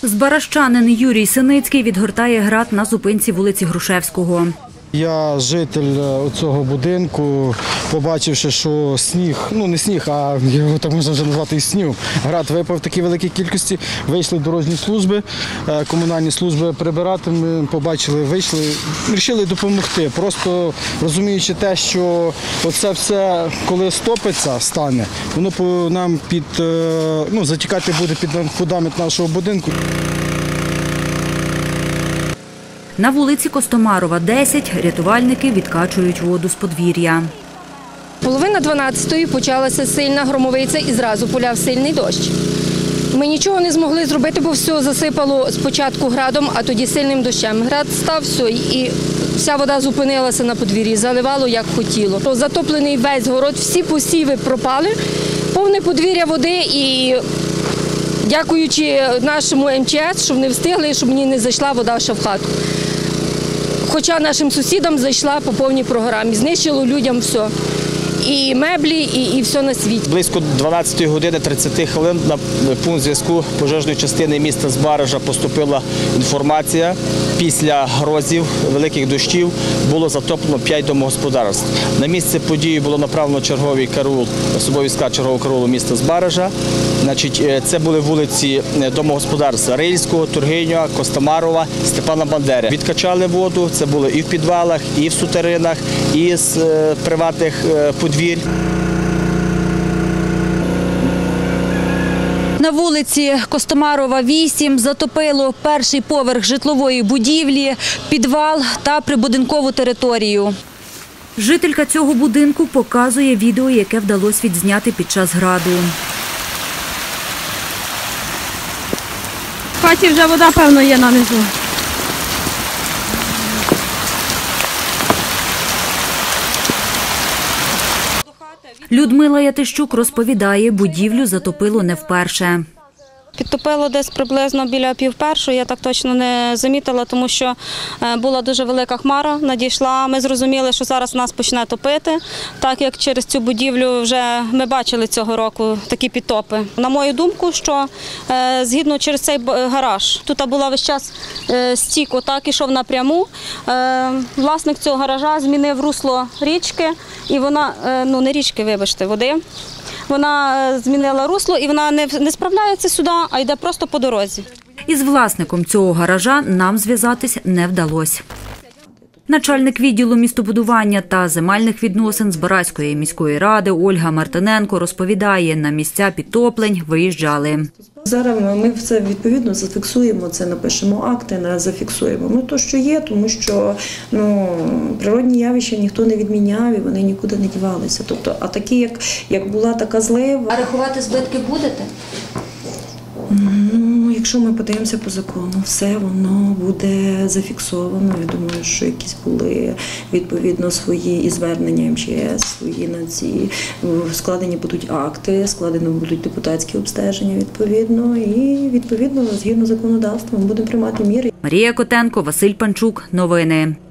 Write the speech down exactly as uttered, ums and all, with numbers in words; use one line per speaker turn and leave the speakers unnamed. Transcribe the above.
Збаращанин Юрій Синицький відгортає град на зупинці вулиці Грушевського.
Я житель цього будинку, побачивши, що сніг, ну не сніг, а його так можна вже назвати і снігом, град випав в такій великій кількості, вийшли дорожні служби, комунальні служби прибирати, ми побачили, вийшли, вирішили допомогти. Просто розуміючи те, що оце все, коли стопиться, стане, воно по нам під, ну, затікати буде під фундамент нашого будинку.
На вулиці Костомарова, десять, рятувальники відкачують воду з подвір'я.
Половина дванадцятої почалася сильна громовиця і зразу поляв сильний дощ. Ми нічого не змогли зробити, бо все засипало спочатку градом, а тоді сильним дощем. Град став, все, і вся вода зупинилася на подвір'ї, заливало як хотіло. Затоплений весь город, всі посіви пропали, повне подвір'я води і дякуючи нашому ем че ес, що вони встигли, щоб мені не зайшла вода ще в хату. Хоча нашим сусідам зайшла по повній програмі, знищило людям все. І меблі, і, і все на світі.
Близько дванадцятої години тридцять хвилин на пункт зв'язку пожежної частини міста Збаража поступила інформація. Після грозів, великих дощів було затоплено п'ять домогосподарств. На місце події було направлено черговий караул, особовий склад чергового караулу міста Збаража. Значить, це були вулиці домогосподарства Рильського, Тургенєва, Костомарова, Степана Бандери. Відкачали воду, це було і в підвалах, і в сутеринах, і з приватних подвір'я.
На вулиці Костомарова, вісім, затопило перший поверх житлової будівлі, підвал та прибудинкову територію. Жителька цього будинку показує відео, яке вдалося відзняти під час граду.
В хаті вже вода, певно, є нанизу.
Людмила Ятищук розповідає, будівлю затопило не вперше.
Підтопило десь приблизно біля півпершої, я так точно не замітила, тому що була дуже велика хмара, надійшла. Ми зрозуміли, що зараз нас почне топити, так як через цю будівлю вже ми бачили цього року такі підтопи. На мою думку, що згідно через цей гараж, тут була весь час стік, отак ішов напряму. Власник цього гаража змінив русло річки, і вона, ну не річки, вибачте, води. Вона змінила русло і вона не, не справляється сюди, а йде просто по дорозі.
Із власником цього гаража нам зв'язатись не вдалося. Начальник відділу містобудування та земельних відносин Збаразької міської ради Ольга Мартиненко розповідає, на місця підтоплень виїжджали.
Зараз ми це відповідно зафіксуємо, це напишемо акти, зафіксуємо. Ну, то, що є, тому що ну, природні явища ніхто не відміняв і вони нікуди не дівалися. Тобто, а такі, як, як була така злива…
А рахувати збитки будете?
Ну, якщо ми подивимося по закону, все воно буде зафіксовано. Я думаю, що якісь були відповідно свої і звернення ем че ес, свої на ці, складені будуть акти, складені будуть депутатські обстеження відповідно і відповідно згідно законодавства ми будемо приймати міри.
Марія Котенко, Василь Панчук. Новини.